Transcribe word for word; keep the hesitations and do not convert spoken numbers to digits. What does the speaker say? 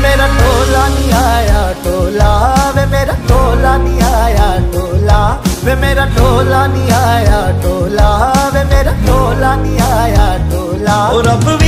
मेरा टोला नहीं आया टोला, वे मेरा टोला नहीं आया टोला, वे मेरा टोला नहीं आया टोला, वे मेरा टोला नहीं आया टोला। ओ रब